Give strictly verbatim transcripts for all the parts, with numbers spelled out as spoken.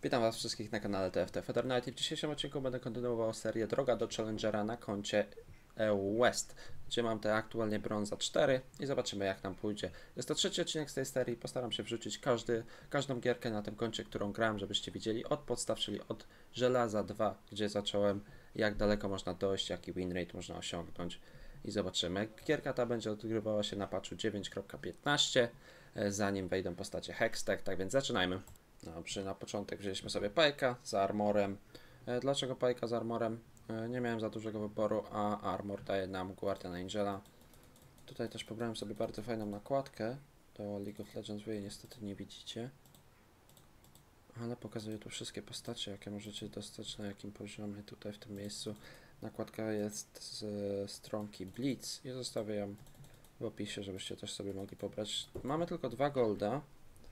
Witam Was wszystkich na kanale T F T Feather Knight i w dzisiejszym odcinku będę kontynuował serię Droga do Challengera na koncie E U West, gdzie mam te aktualnie brąza cztery i zobaczymy jak nam pójdzie. Jest to trzeci odcinek z tej serii, postaram się wrzucić każdy, każdą gierkę na tym koncie, którą grałem, żebyście widzieli od podstaw, czyli od żelaza dwa, gdzie zacząłem, jak daleko można dojść, jaki win rate można osiągnąć i zobaczymy. Gierka ta będzie odgrywała się na patchu dziewięć kropka piętnaście, zanim wejdą postacie Hextech, tak więc zaczynajmy. Dobrze, na początek wzięliśmy sobie Pajka z armorem. E, dlaczego Pajka z armorem? E, nie miałem za dużego wyboru, a armor daje nam Guardian Angela. Tutaj też pobrałem sobie bardzo fajną nakładkę. To League of Legends, wy jej niestety nie widzicie. Ale pokazuję tu wszystkie postacie, jakie możecie dostać, na jakim poziomie tutaj w tym miejscu. Nakładka jest z stronki Blitz i zostawię ją w opisie, żebyście też sobie mogli pobrać. Mamy tylko dwa golda.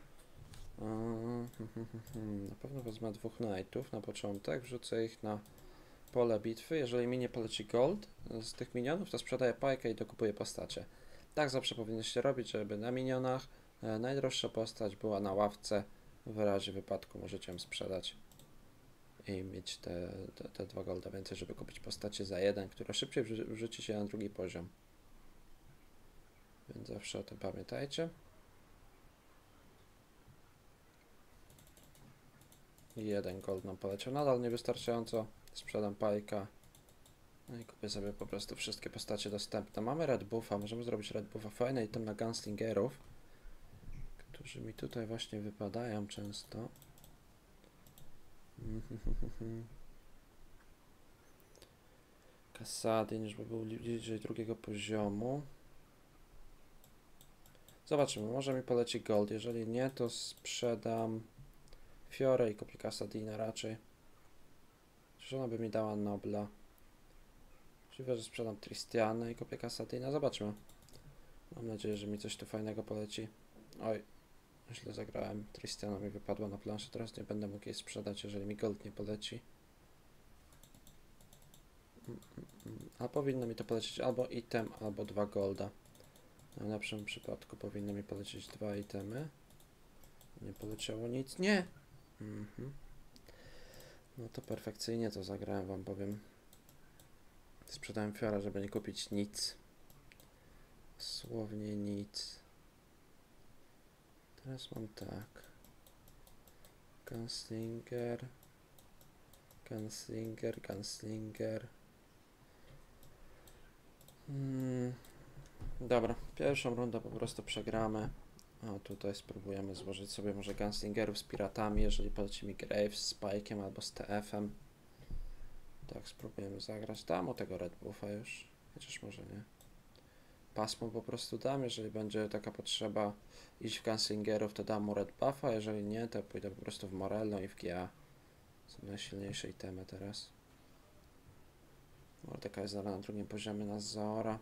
Na pewno wezmę dwóch knightów na początek, wrzucę ich na pole bitwy. Jeżeli mi nie poleci gold z tych minionów, to sprzedaję pajkę i dokupuję postacie. Tak zawsze powinniście robić, żeby na minionach e, najdroższa postać była na ławce. W razie wypadku możecie ją sprzedać i mieć te, te, te dwa golda więcej, żeby kupić postacie za jeden, która szybciej wrzuci się na drugi poziom. Więc zawsze o tym pamiętajcie. Jeden gold nam poleciał, nadal niewystarczająco. Sprzedam pajka. No i kupię sobie po prostu wszystkie postacie dostępne. Mamy red buffa, możemy zrobić red buffa. Fajny item na gunslingerów, którzy mi tutaj właśnie wypadają często. Kassadin, żeby był bliżej drugiego poziomu. Zobaczymy, może mi poleci gold. Jeżeli nie, to sprzedam Fiorę i kupię Kassadina raczej. Czy ona by mi dała Nobla? Możliwe, że sprzedam Tristiana i kupię Kassadina. Zobaczmy. Mam nadzieję, że mi coś tu fajnego poleci. Oj, źle zagrałem. Tristiana mi wypadła na planszę. Teraz nie będę mógł jej sprzedać, jeżeli mi gold nie poleci. A powinno mi to polecieć albo item, albo dwa golda. W najlepszym przypadku powinno mi polecieć dwa itemy. Nie poleciało nic. Nie! Mhm. No to perfekcyjnie to zagrałem, wam powiem. Sprzedałem Fiora, żeby nie kupić nic. Dosłownie nic. Teraz mam tak. Gunslinger. Gunslinger, Gunslinger. Hmm. Dobra, pierwszą rundę po prostu przegramy. A tutaj spróbujemy złożyć sobie może Gunslingerów z piratami, jeżeli poleci mi Graves z Pike'iem albo z T F-em. Tak, spróbujemy zagrać. Dam o tego red buffa już, chociaż może nie. Pasmo po prostu dam, jeżeli będzie taka potrzeba iść w Gunslingerów, to dam mu red buffa, jeżeli nie, to pójdę po prostu w Morello i w G A. Są najsilniejsze itemy teraz. Mordeka jest na drugim poziomie, nas zaora.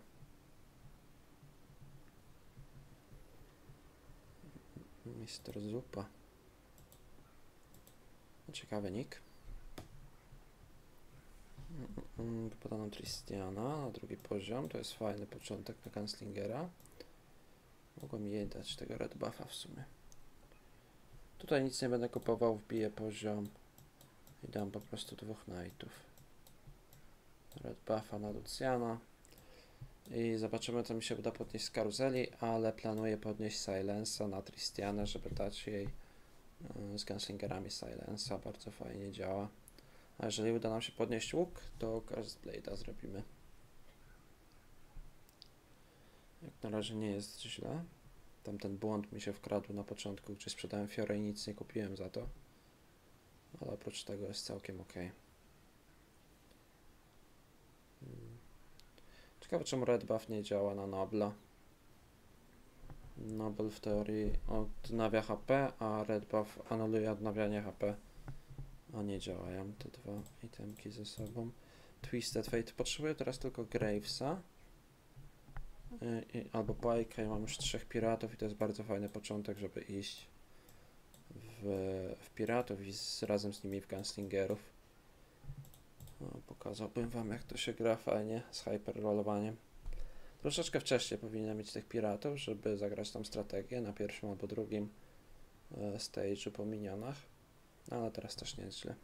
Mister Zupa. Ciekawy nick. Wypada nam Tristiana na drugi poziom. To jest fajny początek na Gunslingera. Mogłem jej dać tego red buffa w sumie. Tutaj nic nie będę kupował, wbiję poziom i dam po prostu dwóch knightów. Red buffa na Luciana. I zobaczymy, co mi się uda podnieść z karuzeli, ale planuję podnieść Silensa na Tristianę, żeby dać jej z Gunslingerami Silensa. Bardzo fajnie działa. A jeżeli uda nam się podnieść łuk, to Curse Blade'a zrobimy. Jak na razie nie jest źle. Tamten błąd mi się wkradł na początku, gdzie sprzedałem Fiorę i nic nie kupiłem za to. Ale oprócz tego jest całkiem ok. Hmm. Ciekawe, czemu red buff nie działa na Nobla. Noble w teorii odnawia H P, a red buff anuluje odnawianie H P. A nie działają te dwa itemki ze sobą. Twisted Fate. Potrzebuję teraz tylko Gravesa. I, i, albo Pike'a. Ja mam już trzech piratów i to jest bardzo fajny początek, żeby iść w, w piratów i z, razem z nimi w Gunslingerów. No, pokazałbym wam, jak to się gra fajnie z hyperrollowaniem. Troszeczkę wcześniej powinienem mieć tych piratów, żeby zagrać tam strategię na pierwszym albo drugim e, stage'u po minionach. No, ale teraz też nie jest źle.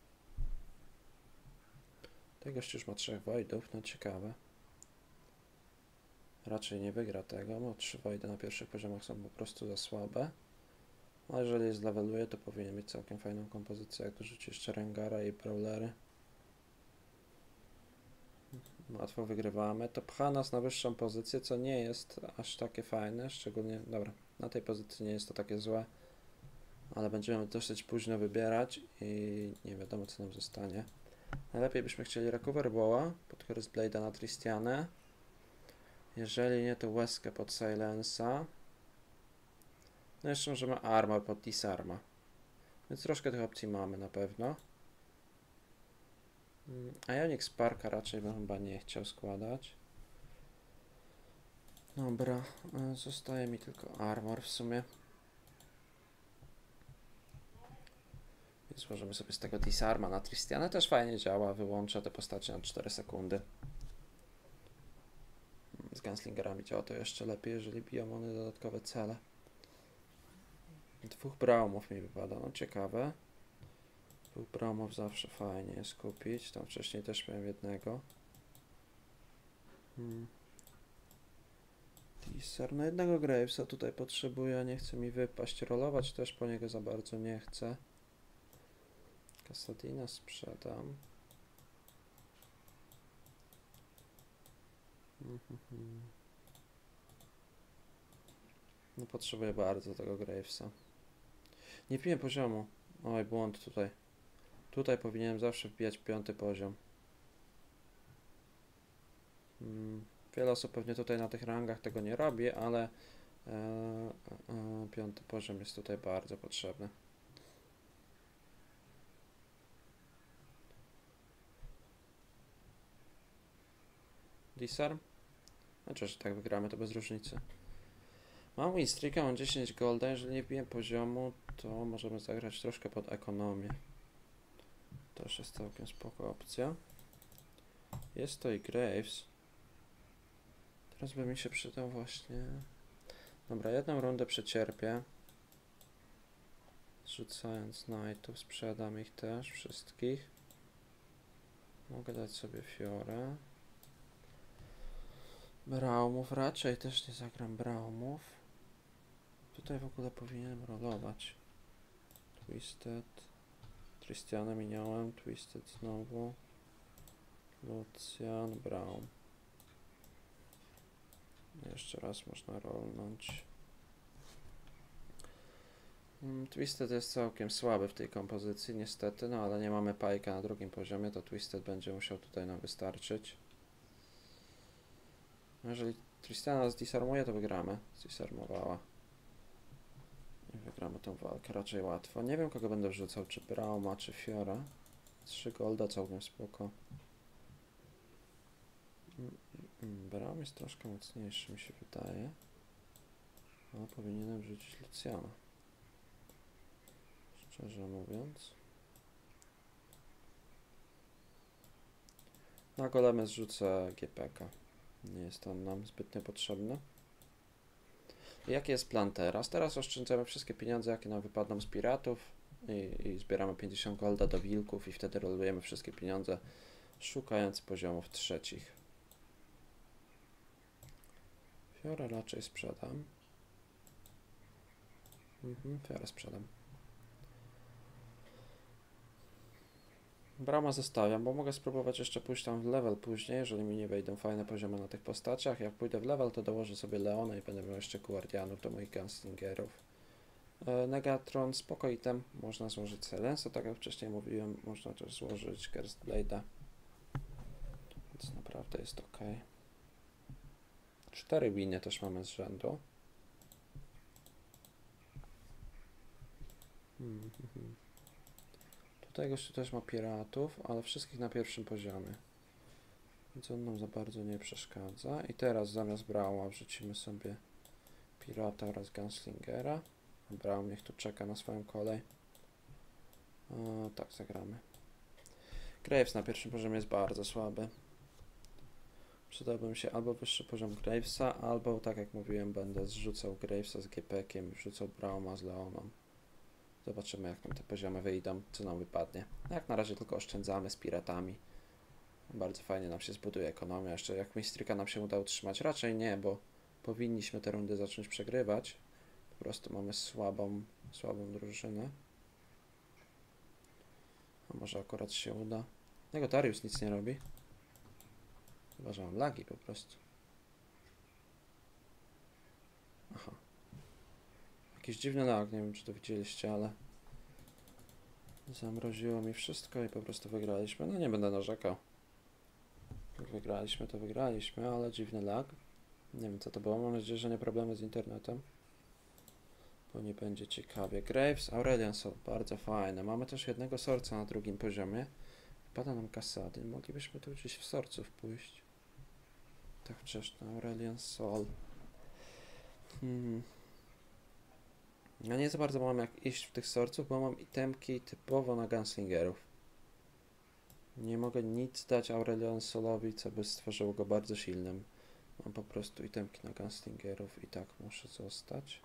Ten gość już ma trzech Voidów, no ciekawe. Raczej nie wygra tego, bo trzy Voidy na pierwszych poziomach są po prostu za słabe. A jeżeli je zleveluje, to powinien mieć całkiem fajną kompozycję, jak dorzuci jeszcze Rengara i Brawlery. Łatwo wygrywamy. To pcha nas na wyższą pozycję, co nie jest aż takie fajne, szczególnie, dobra, na tej pozycji nie jest to takie złe, ale będziemy dosyć późno wybierać i nie wiadomo, co nam zostanie. Najlepiej byśmy chcieli Recover Ball'a pod Curse Blade'a na Tristianę. Jeżeli nie, to łezkę pod Silensa. No jeszcze możemy Armor pod Disarma. Więc troszkę tych opcji mamy na pewno. Ionic Sparka raczej bym chyba nie chciał składać. Dobra, zostaje mi tylko Armor w sumie. I złożymy sobie z tego Disarma na Tristianę. Też fajnie działa, wyłącza te postacie na cztery sekundy. Z Gunslingerami działa to jeszcze lepiej, jeżeli biją one dodatkowe cele. Dwóch Braumów mi wypada, no ciekawe. Dwóch Braumów zawsze fajnie jest kupić, tam wcześniej też miałem jednego. Hmm. Teaser, no jednego Gravesa tutaj potrzebuję, nie chce mi wypaść, rolować też po niego za bardzo nie chcę. Kassadina sprzedam. No potrzebuję bardzo tego Gravesa. Nie wbiłem poziomu. Oj, błąd tutaj. Tutaj powinienem zawsze wbijać piąty poziom. Hmm. Wiele osób pewnie tutaj na tych rangach tego nie robi, ale e, e, piąty poziom jest tutaj bardzo potrzebny. Disarm? Znaczy, że tak wygramy, to bez różnicy. Mam winstreaka, mam dziesięć golda, jeżeli nie wbiję poziomu, to możemy zagrać troszkę pod ekonomię. To też jest całkiem spoko opcja. Jest to i Graves. Teraz by mi się przydał właśnie... Dobra, jedną rundę przecierpię. Zrzucając Knightów, sprzedam ich też, wszystkich. Mogę dać sobie Fiorę. Braumów, raczej też nie zagram Braumów. Tutaj w ogóle powinienem rolować. Twisted. Tristiana minąłem, Twisted znowu. Lucian, Braum. Jeszcze raz można rolnąć. Twisted jest całkiem słaby w tej kompozycji, niestety, no ale nie mamy pajka na drugim poziomie, to Twisted będzie musiał tutaj nam wystarczyć. Jeżeli Tristana zdisarmuje, to wygramy. Zdisarmowała. I wygramy tą walkę raczej łatwo. Nie wiem, kogo będę wrzucał, czy Brauma, czy Fiora. trzy golda całkiem spoko. Braum jest troszkę mocniejszy, mi się wydaje. No, powinienem wrzucić Luciana. Szczerze mówiąc. Na golemy zrzucę G P K. Nie jest on nam zbytnio potrzebny. Jaki jest plan teraz? Teraz oszczędzamy wszystkie pieniądze, jakie nam wypadną z piratów i, i zbieramy pięćdziesiąt golda do wilków i wtedy rolujemy wszystkie pieniądze, szukając poziomów trzecich. Fiorę raczej sprzedam. Mhm, Fiorę sprzedam. Brama zostawiam, bo mogę spróbować jeszcze pójść tam w level później, jeżeli mi nie wejdą fajne poziomy na tych postaciach. Jak pójdę w level, to dołożę sobie Leona i będę miał jeszcze Guardianów do moich Gunslingerów. E, Negatron, spoko item, można złożyć Silensa, tak jak wcześniej mówiłem, można też złożyć Cursed Blade'a. Więc naprawdę jest ok. Cztery winy też mamy z rzędu. Hmm, hmm. Tutaj gościu też ma piratów, ale wszystkich na pierwszym poziomie. Więc on nam za bardzo nie przeszkadza. I teraz zamiast Brauma wrzucimy sobie pirata oraz Gunslingera. Braum niech tu czeka na swoją kolej. O, tak, zagramy. Graves na pierwszym poziomie jest bardzo słaby. Przydałby mi się albo wyższy poziom Gravesa, albo tak jak mówiłem, będę zrzucał Gravesa z G P Kiem i wrzucał Brauma z Leoną. Zobaczymy, jak nam te poziomy wyjdą, co nam wypadnie. Jak na razie tylko oszczędzamy z piratami. Bardzo fajnie nam się zbuduje ekonomia. Jeszcze jak Mistryka nam się uda utrzymać, raczej nie, bo powinniśmy te rundy zacząć przegrywać. Po prostu mamy słabą, słabą drużynę. A może akurat się uda. Negotariusz nic nie robi. Chyba, że mam lagi po prostu. Aha. Jakiś dziwny lag, nie wiem czy to widzieliście, ale zamroziło mi wszystko i po prostu wygraliśmy. No nie będę narzekał. Jak wygraliśmy, to wygraliśmy, ale dziwny lag. Nie wiem co to było, mam nadzieję, że nie problemy z internetem. Bo nie będzie ciekawie. Graves, Aurelian są bardzo fajne. Mamy też jednego sorca na drugim poziomie. Wpada nam Kasady. Moglibyśmy tu gdzieś w sorców pójść. Tak wcześnie. Aurelian Sol. Hmm. Ja nie za bardzo mam jak iść w tych sorców, bo mam itemki typowo na gunslingerów. Nie mogę nic dać Aurelian Solowi, co by stworzyło go bardzo silnym. Mam po prostu itemki na gunslingerów i tak muszę zostać.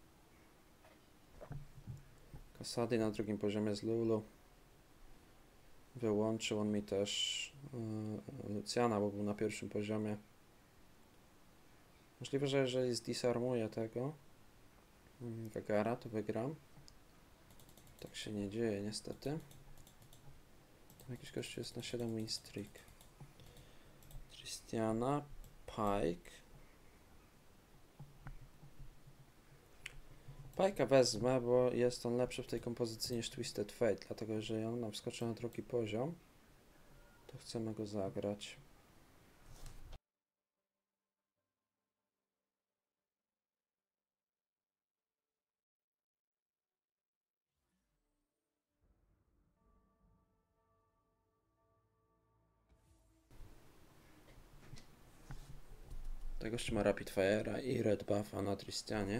Kasady na drugim poziomie z Lulu. Wyłączył on mi też yy, Luciana, bo był na pierwszym poziomie. Możliwe, że jeżeli zdisarmuję tego yy, Gagara, to wygram. Tak się nie dzieje niestety. Tam jakiś gościu jest na siedem win streak. Tristiana, Pike. Pike'a wezmę, bo jest on lepszy w tej kompozycji niż Twisted Fate, dlatego jeżeli on nam wskoczy na drugi poziom, to chcemy go zagrać. Tego jeszcze ma Rapid Fire'a i Red Buffa na Tristianie.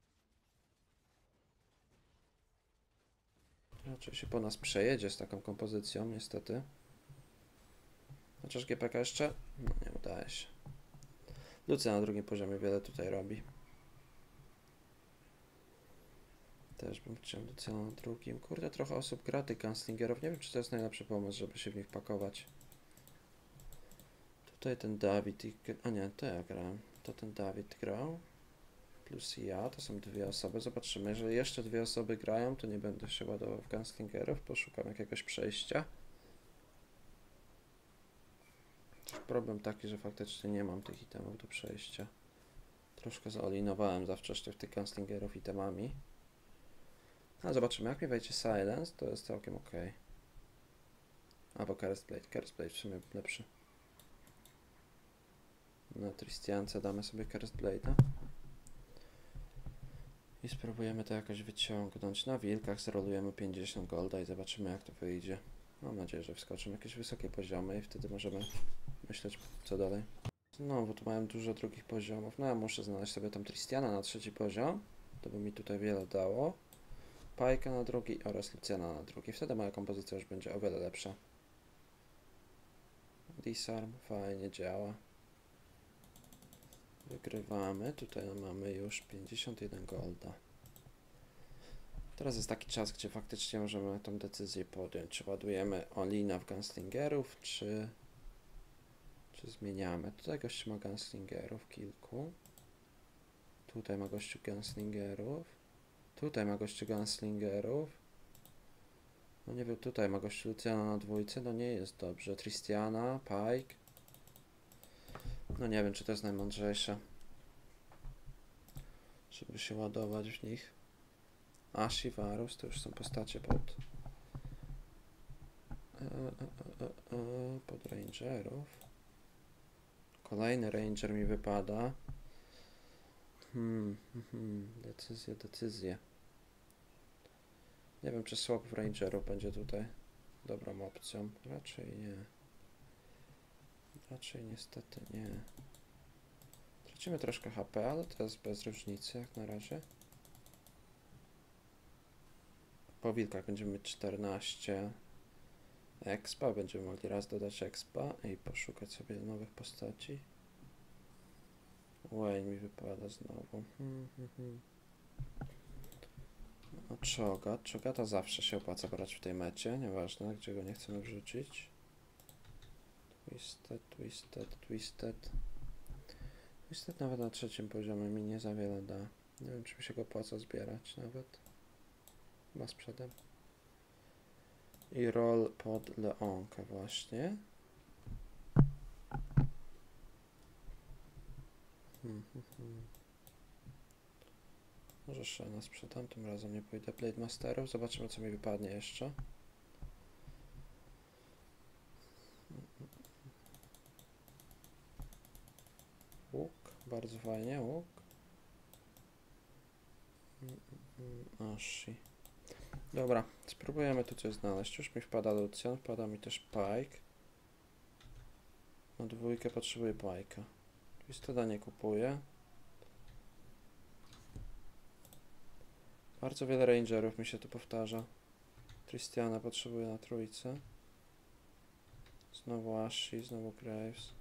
Raczej się po nas przejedzie z taką kompozycją, niestety. Chociaż G P K jeszcze? No nie udaje się. Lucja na drugim poziomie wiele tutaj robi. Też bym chciał Lucja na drugim. Kurde, trochę osób gra tych gunslingerów. Nie wiem, czy to jest najlepszy pomysł, żeby się w nich pakować. Tutaj ten Dawid i... A nie, to ja grałem. To ten Dawid grał. Plus ja, to są dwie osoby. Zobaczymy. Jeżeli jeszcze dwie osoby grają, to nie będę się ładował w gunslingerów. Poszukam jakiegoś przejścia. Problem taki, że faktycznie nie mam tych itemów do przejścia. Troszkę zaolinowałem za wcześnie w tych gunslingerów itemami. A zobaczymy, jak mi wejdzie Silence, to jest całkiem ok. Albo Cursed Blade. Cursed Blade w sumie lepszy. Na Tristiance damy sobie Cursed Blade'a. I spróbujemy to jakoś wyciągnąć. Na wilkach zrolujemy pięćdziesiąt golda i zobaczymy, jak to wyjdzie. Mam nadzieję, że wskoczymy jakieś wysokie poziomy i wtedy możemy myśleć, co dalej. Znowu tu mają dużo drugich poziomów. No ja muszę znaleźć sobie tam Tristiana na trzeci poziom. To by mi tutaj wiele dało. Pajka na drugi oraz Luciana na drugi. Wtedy moja kompozycja już będzie o wiele lepsza. Disarm fajnie działa. Wygrywamy. Tutaj mamy już pięćdziesiąt jeden golda. Teraz jest taki czas, gdzie faktycznie możemy tą decyzję podjąć. Czy ładujemy Olina w gunslingerów, czy, czy zmieniamy. Tutaj gościu ma gunslingerów kilku. Tutaj ma gościu gunslingerów. Tutaj ma gościu gunslingerów. No nie wiem, tutaj ma gościu Luciana na dwójce. No nie jest dobrze. Tristiana, Pike. No nie wiem, czy to jest najmądrzejsze, żeby się ładować w nich. Ashi, Varus, to już są postacie pod e, e, e, e, pod rangerów. Kolejny ranger mi wypada. Hmm, hmm, decyzje, decyzje. Nie wiem, czy swap w rangerów będzie tutaj dobrą opcją. Raczej nie. Raczej niestety nie. Tracimy troszkę H P, ale to jest bez różnicy jak na razie. Po wilkach będziemy mieć czternaście expa, będziemy mogli raz dodać expa i poszukać sobie nowych postaci. Wayne mi wypada znowu. Hmm, hmm, hmm. A Cho'Gath. Cho'Gatha zawsze się opłaca brać w tej mecie, nieważne gdzie go nie chcemy wrzucić. Twisted, Twisted, Twisted. Twisted nawet na trzecim poziomie mi nie za wiele da. Nie wiem, czy mi się go opłaca zbierać nawet. Chyba sprzedam. I roll pod Leonkę właśnie. Hmm, hmm, hmm. Może Shena sprzedam, tym razem nie pójdę Blade Masterów. Zobaczymy, co mi wypadnie jeszcze. Łuk, bardzo fajnie, łuk. Ashi. Dobra, spróbujemy tu coś znaleźć. Już mi wpada Lucian, wpada mi też Pike. Na dwójkę potrzebuję Pike'a. Twisteda nie kupuję. Bardzo wiele rangerów mi się tu powtarza. Tristiana potrzebuję na trójce. Znowu Ashi, znowu Graves.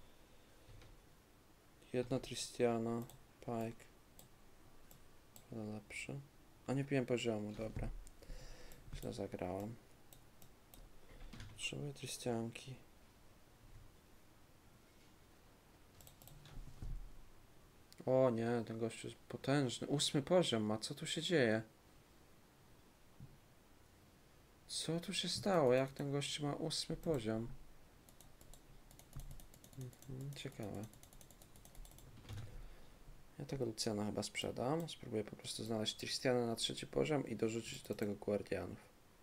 Jedna Tristiana, Pike. Ale lepszy. A nie piłem poziomu, dobra. Źle zagrałem. Potrzebuję Tristianki. O nie, ten gościu jest potężny. Ósmy poziom ma, co tu się dzieje? Co tu się stało? Jak ten gościu ma ósmy poziom? Mhm, ciekawe. Ja tego Luciana chyba sprzedam. Spróbuję po prostu znaleźć Tristiana na trzeci poziom i dorzucić do tego Guardianów.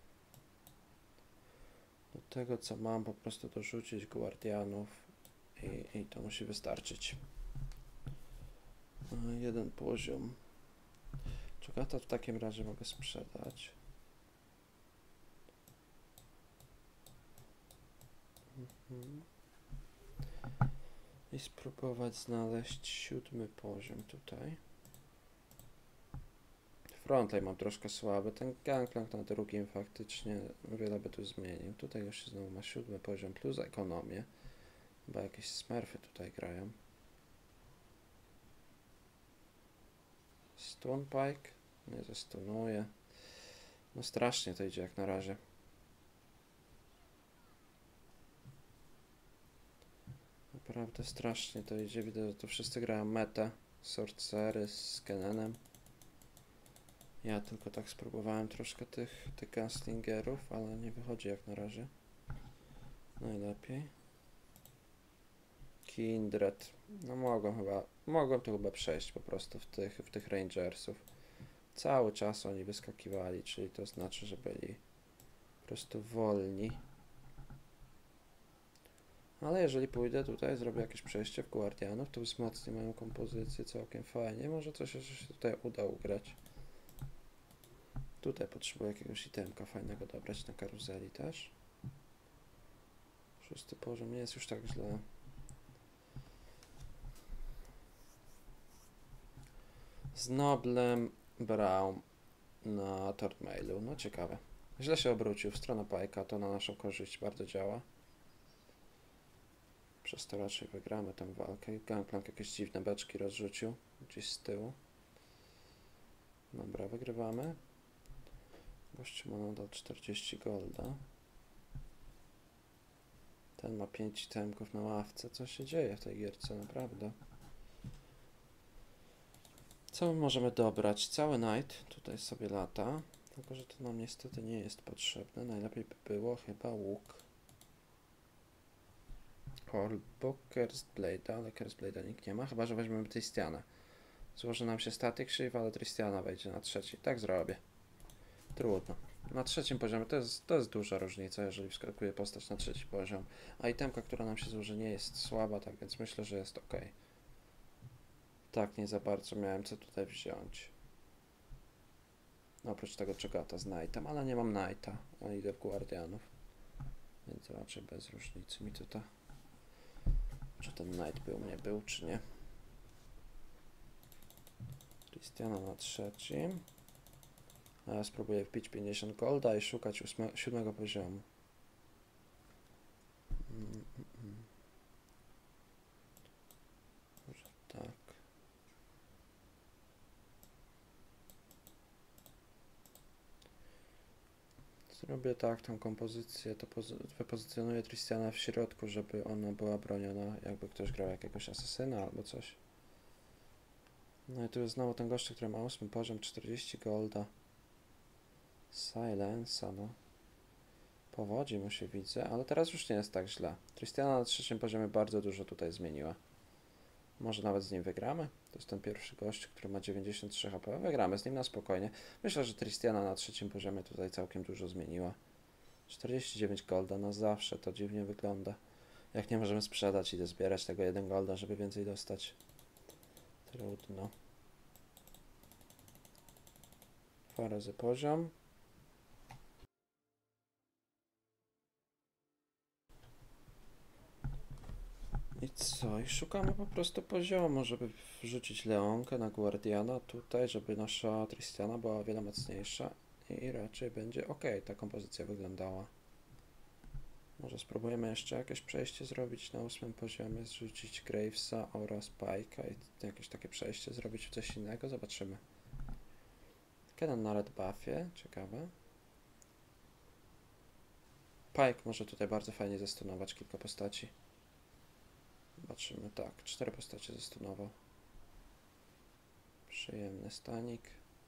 Do tego co mam po prostu dorzucić Guardianów i, i to musi wystarczyć. Jeden poziom. Cho'Gatha w takim razie mogę sprzedać. Mhm. I spróbować znaleźć siódmy poziom tutaj. Frontline mam troszkę słaby. Ten Gangplank na drugim faktycznie wiele by tu zmienił. Tutaj już znowu ma siódmy poziom plus ekonomię. Chyba jakieś smurfy tutaj grają. Stun Pike. Nie zastunuje. No strasznie to idzie jak na razie. Naprawdę strasznie to idzie. Widzę, że to wszyscy grają metę. Sorcery z Kenenem. Ja tylko tak spróbowałem troszkę tych, tych gunslingerów, ale nie wychodzi jak na razie. Najlepiej. Kindred. No mogłem chyba, mogłem to chyba przejść po prostu w tych, w tych Rangersów. Cały czas oni wyskakiwali, czyli to znaczy, że byli po prostu wolni. Ale jeżeli pójdę tutaj, zrobię jakieś przejście w Guardianów, to wzmocni moją kompozycję całkiem fajnie. Może coś jeszcze się tutaj uda ugrać. Tutaj potrzebuję jakiegoś itemka fajnego dobrać na karuzeli też. Szósty poziom nie jest już tak źle. Z Noblem Braum na Tormailu. No ciekawe. Źle się obrócił w stronę Pike'a, to na naszą korzyść bardzo działa. Przez to raczej wygramy tę walkę. Gangplank jakieś dziwne beczki rozrzucił gdzieś z tyłu. Dobra, wygrywamy. Gościu ma nadal czterdzieści golda. Ten ma pięć itemków na ławce. Co się dzieje w tej gierce, naprawdę? Co my możemy dobrać? Cały night tutaj sobie lata. Tylko, że to nam niestety nie jest potrzebne. Najlepiej by było chyba łuk. Albo Cursedblade'a, ale Cursedblade'a nikt nie ma. Chyba, że weźmiemy Tristiana. Złoży nam się Static Shift, ale Tristiana wejdzie na trzeci. Tak zrobię. Trudno. Na trzecim poziomie to jest, to jest duża różnica, jeżeli wskakuje postać na trzeci poziom. A itemka, która nam się złoży, nie jest słaba, tak więc myślę, że jest ok. Tak, nie za bardzo miałem co tutaj wziąć. No, oprócz tego Cho'Gatha z Knightem, ale nie mam Knighta, a idę w Guardianów. Więc raczej bez różnicy mi tutaj. Czy ten Knight był, nie był, czy nie. Tristiana na trzecim. A ja spróbuję wbić pięćdziesiąt golda i szukać ósmego, siódmego poziomu. Mm, mm, mm. Może tak. Zrobię tak tą kompozycję, to wypozycjonuję Tristiana w środku, żeby ona była broniona, jakby ktoś grał jakiegoś asesyna albo coś. No i tu jest znowu ten gościu, który ma ósmy poziom, czterdzieści golda. Silensa, no. Powodzi mu się, widzę, ale teraz już nie jest tak źle. Tristiana na trzecim poziomie bardzo dużo tutaj zmieniła. Może nawet z nim wygramy? To jest ten pierwszy gość, który ma dziewięćdziesiąt trzy H P. Wygramy z nim na spokojnie. Myślę, że Tristiana na trzecim poziomie tutaj całkiem dużo zmieniła. czterdzieści dziewięć golda, no zawsze to dziwnie wygląda. Jak nie możemy sprzedać, idę zbierać tego jeden golda, żeby więcej dostać. Trudno. Dwa razy poziom. I co? I szukamy po prostu poziomu, żeby wrzucić Leonkę na Guardiana tutaj, żeby nasza Tristiana była o wiele mocniejsza i raczej będzie ok, ta kompozycja wyglądała. Może spróbujemy jeszcze jakieś przejście zrobić na ósmym poziomie, zrzucić Gravesa oraz Pike'a i jakieś takie przejście zrobić w coś innego, zobaczymy. Kennen na red buffie, ciekawe. Pike może tutaj bardzo fajnie zestunować kilka postaci. Zobaczymy, tak, cztery postacie zestunował. Przyjemny stanik.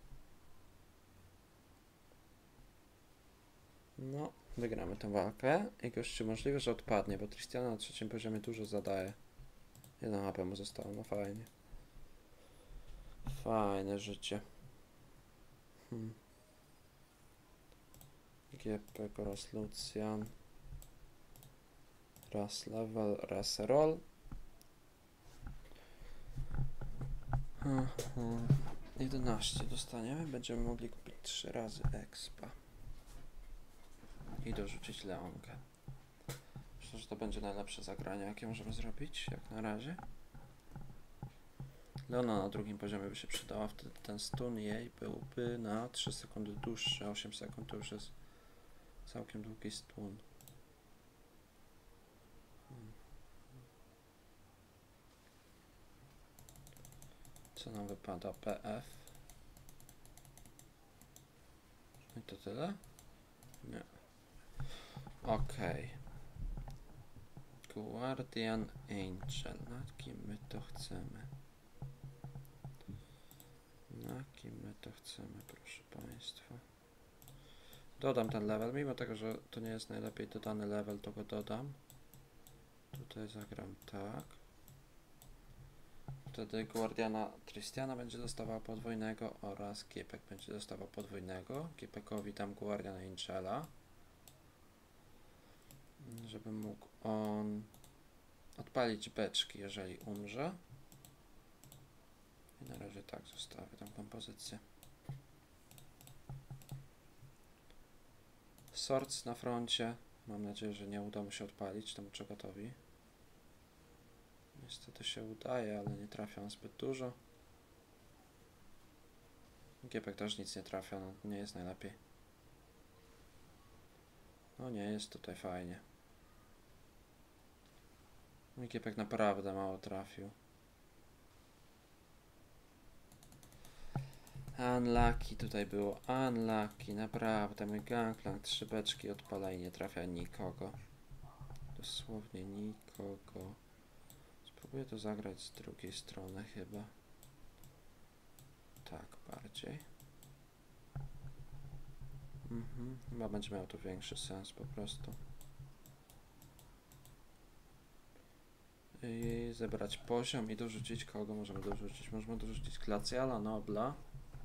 No, wygramy tę walkę i gościu możliwe, że odpadnie, bo Tristiana na trzecim poziomie dużo zadaje. Jedna H P mu zostało, no fajnie. Fajne życie. Hmm. G P oraz Lucian. Raz level, raz roll. jedenaście dostaniemy, będziemy mogli kupić trzy razy expa. I dorzucić Leonkę. Myślę, że to będzie najlepsze zagranie, jakie możemy zrobić, jak na razie. Leona na drugim poziomie by się przydała, wtedy ten stun jej byłby na trzy sekundy dłuższy, osiem sekund to już jest całkiem długi stun. Hmm. Co nam wypada? P F. I to tyle? Nie. Okej. Okay. Guardian Angel. Na kim my to chcemy? Na kim my to chcemy, proszę Państwa? Dodam ten level, mimo tego, że to nie jest najlepiej dodany level, to go dodam. Tutaj zagram tak. Wtedy Guardiana Tristiana będzie dostawała podwójnego oraz Kiepek będzie dostawał podwójnego. Kiepekowi dam Guardian Angela, żeby mógł on odpalić beczki, jeżeli umrze. I na razie tak zostawię tą kompozycję. Swords na froncie. Mam nadzieję, że nie uda mu się odpalić, temu gotowi. Niestety się udaje, ale nie trafia on zbyt dużo. Giepek też nic nie trafia, no nie jest najlepiej. No nie jest tutaj fajnie. No i Giepek naprawdę mało trafił. Unlucky tutaj było, unlucky, naprawdę. Mój gangplank trzy beczki odpala i nie trafia nikogo. Dosłownie nikogo. Spróbuję to zagrać z drugiej strony chyba. Tak, bardziej. Mhm, chyba będzie miał to większy sens po prostu. I zebrać poziom i dorzucić kogo możemy dorzucić? Możemy dorzucić Glaciala, Nobla.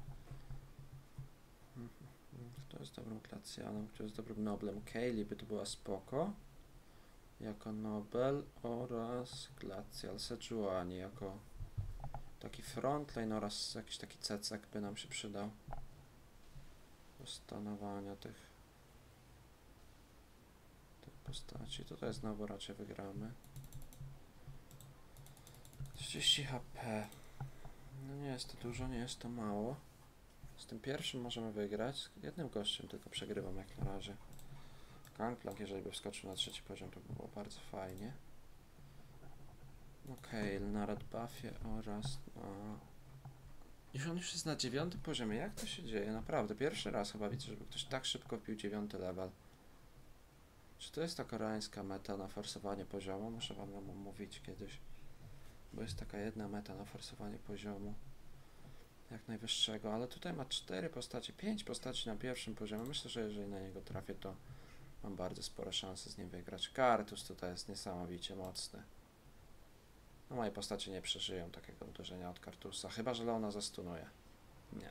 Kto jest dobrym Glacialem? Kto jest dobrym Noblem? Kaylee by to była spoko. Jako Nobel oraz Glacial Sejuani jako taki frontline oraz jakiś taki cecek by nam się przydał do stanowania tych, tych postaci. Tutaj znowu raczej wygramy. trzydzieści H P. No nie jest to dużo, nie jest to mało. Z tym pierwszym możemy wygrać. Z jednym gościem tylko przegrywam jak na razie. Gangplank, jeżeli by wskoczył na trzeci poziom, to by było bardzo fajnie. Okej, okay, na red buffie oraz na Już on już jest na dziewiątym poziomie. Jak to się dzieje? Naprawdę. Pierwszy raz chyba widzę, żeby ktoś tak szybko wbił dziewiąty level. Czy to jest ta koreańska meta na forsowanie poziomu? Muszę wam ją omówić kiedyś. Bo jest taka jedna meta na forsowanie poziomu. Jak najwyższego. Ale tutaj ma cztery postacie, pięć postaci na pierwszym poziomie. Myślę, że jeżeli na niego trafię, to mam bardzo spore szanse z nim wygrać. Kartus tutaj jest niesamowicie mocny. No moje postacie nie przeżyją takiego uderzenia od Kartusa. Chyba że Leona zastunuje. Nie.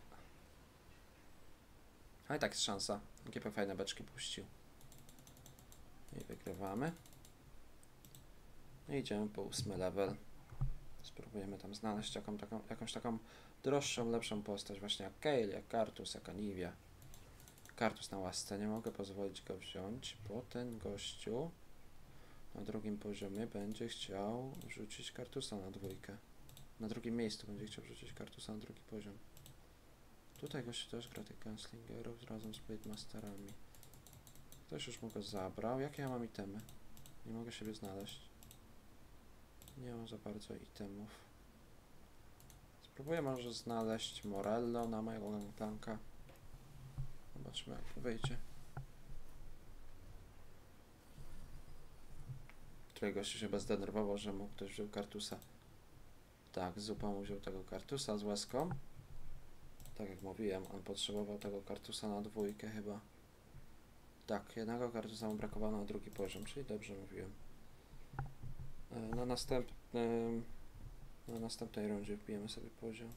Ale tak jest szansa. G P fajne beczki puścił. I wygrywamy. I idziemy po ósmy level. Spróbujemy tam znaleźć jaką, taką, jakąś taką droższą, lepszą postać. Właśnie jak Kayle, jak Kartus, jak Anivia. Kartus na łasce. Nie mogę pozwolić go wziąć, bo ten gościu na drugim poziomie będzie chciał wrzucić Kartusa na dwójkę. Na drugim miejscu będzie chciał wrzucić Kartusa na drugi poziom. Tutaj gościu też gra tych Gunslingerów razem z Blade Masterami. Ktoś już mu go zabrał. Jakie ja mam itemy? Nie mogę siebie znaleźć. Nie mam za bardzo itemów. Spróbuję może znaleźć Morello na mojego Gangplanka. Zobaczmy jak wyjdzie. Tutaj gościu się chyba zdenerwował, że mu ktoś wziął Kartusa. Tak, Zupa mu wziął tego Kartusa z łezką. Tak jak mówiłem, on potrzebował tego Kartusa na dwójkę chyba. Tak, jednego Kartusa mu brakowało na drugi poziom, czyli dobrze mówiłem. Na następnym... Na następnej rundzie wbijemy sobie poziom.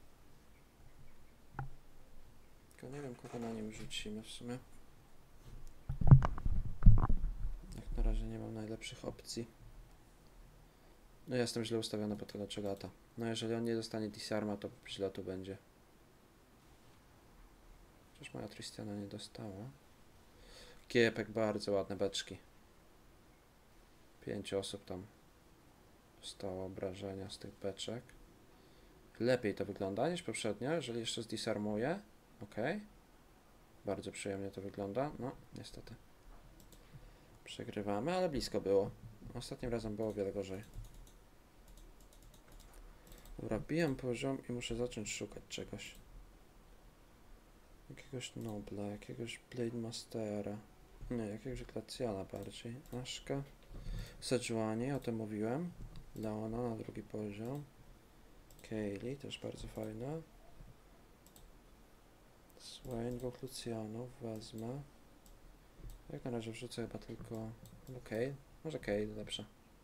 Tylko nie wiem, kogo na nim rzucimy w sumie. Jak na razie nie mam najlepszych opcji. No ja jestem źle ustawiony po tego Chogata. No jeżeli on nie dostanie Disarma, to źle to będzie. Przecież moja Tristiana nie dostała. Kiepek, bardzo ładne beczki. Pięć osób tam dostało obrażenia z tych beczek. Lepiej to wygląda niż poprzednio, jeżeli jeszcze zdisarmuję. Ok. Bardzo przyjemnie to wygląda. No, niestety. Przegrywamy, ale blisko było. Ostatnim razem było o wiele gorzej. Dobra, bijam poziom i muszę zacząć szukać czegoś. Jakiegoś Nobla, jakiegoś Blade Mastera. Nie, jakiegoś Glaciala bardziej. Aszka. Sejuani, o tym mówiłem. Leona na drugi poziom. Kayle, też bardzo fajna. Swain, dwóch Lucianów wezmę. Jak na razie wrzucę chyba tylko... No Kayle, może Kayle lepsza.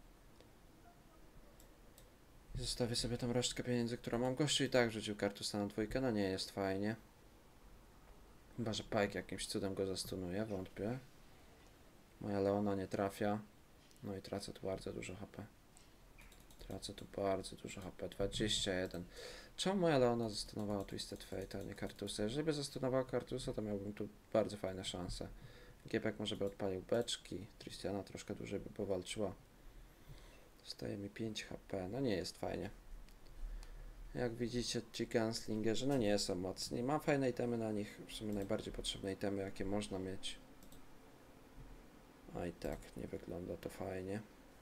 I zostawię sobie tą resztkę pieniędzy, którą mam. Gościu i tak rzucił Kartusa na dwójkę, no nie jest fajnie. Chyba, że Pike jakimś cudem go zastunuje, wątpię. Moja Leona nie trafia. No i tracę tu bardzo dużo H P. Tracę tu bardzo dużo H P. dwadzieścia jeden. Czemu moja Leona zastunowała Twisted Fate, a nie Kartusa? Jeżeli by zastunowała Kartusa, to miałbym tu bardzo fajne szanse. Giepek może by odpalił beczki. Tristiana troszkę dłużej by powalczyła. Zostaje mi pięć H P. No nie jest fajnie. Jak widzicie, ci Gunslingerzy no nie są mocni. Mam fajne itemy na nich. W sumie najbardziej potrzebne itemy, jakie można mieć. A i tak nie wygląda to fajnie.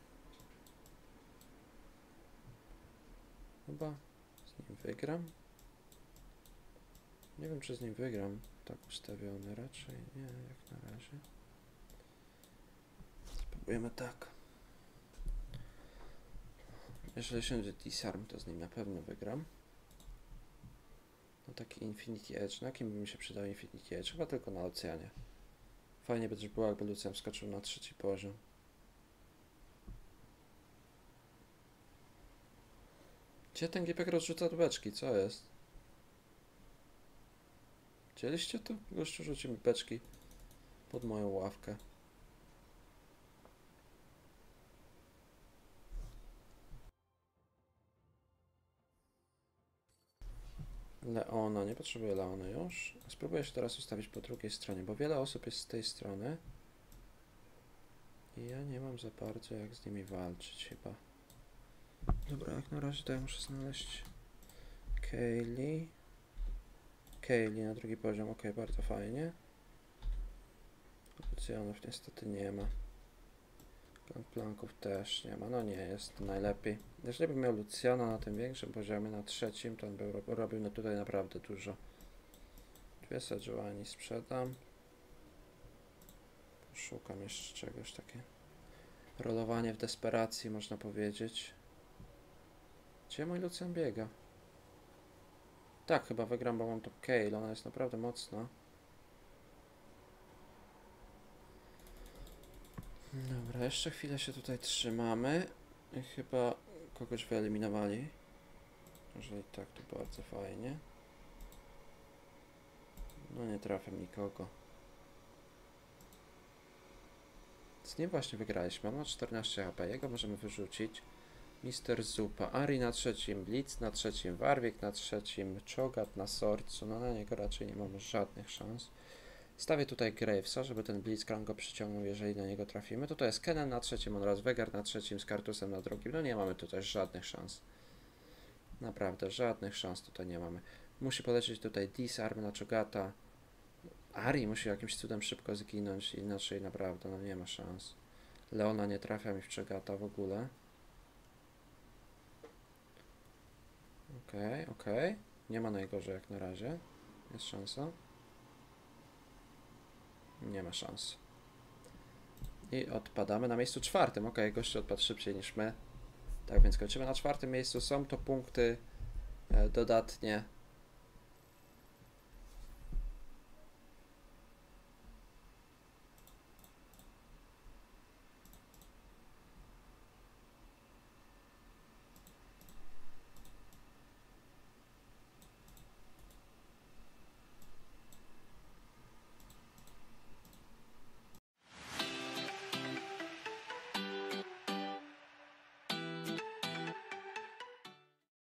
Chyba z nim wygram. Nie wiem, czy z nim wygram. Tak ustawiony raczej nie, jak na razie. Spróbujemy tak. Jeżeli siądzie Disarm, to z nim na pewno wygram. No taki Infinity Edge. Na kim by mi się przydał Infinity Edge? Chyba tylko na Oceanie. Fajnie by też było, jakby Lucian wskoczył na trzeci poziom. Gdzie ten Giepek rozrzuca beczki? Co jest? Widzieliście to? Gościu rzuci mi beczki pod moją ławkę. Leona, nie potrzebuję Leony już. Spróbuję się teraz ustawić po drugiej stronie, bo wiele osób jest z tej strony. I ja nie mam za bardzo jak z nimi walczyć chyba. Dobra, jak na razie to ja muszę znaleźć Kayle. Kayle na drugi poziom, ok, bardzo fajnie. Lucianów niestety nie ma. Planków też nie ma, no nie jest to najlepiej. Jeżeli bym miał Luciana na tym większym poziomie, na trzecim, to on by ro- robił no tutaj naprawdę dużo. Dwie Sejuani sprzedam. Szukam jeszcze czegoś takie. Rolowanie w desperacji, można powiedzieć. Gdzie mój Lucian biega? Tak, chyba wygram, bo mam to Kayle, ona jest naprawdę mocna. Dobra, jeszcze chwilę się tutaj trzymamy. I chyba kogoś wyeliminowali. Jeżeli tak, to bardzo fajnie. No nie trafiam nikogo. Z nim właśnie wygraliśmy. On ma czternaście H P, jego możemy wyrzucić. Mister Zupa, Ari na trzecim, Blitz na trzecim, Warwick na trzecim, Cho'Gath na Sorcu. No na niego raczej nie mamy żadnych szans. Stawię tutaj Gravesa, żeby ten Blitzcrank go przyciągnął, jeżeli na niego trafimy. Tutaj jest Kennen na trzecim oraz Veigar na trzecim z Kartusem na drugim. No nie mamy tutaj żadnych szans. Naprawdę, żadnych szans tutaj nie mamy. Musi polecieć tutaj Disarm na Cho'Gatha. Ari musi jakimś cudem szybko zginąć, inaczej naprawdę no nie ma szans. Leona nie trafia mi w Cho'Gatha w ogóle. Okej, okay, okej. Okay. Nie ma najgorzej jak na razie. Jest szansa. Nie ma szans. I odpadamy na miejscu czwartym. Ok, gościu odpadł szybciej niż my. Tak więc kończymy na czwartym miejscu. Są to punkty e, dodatnie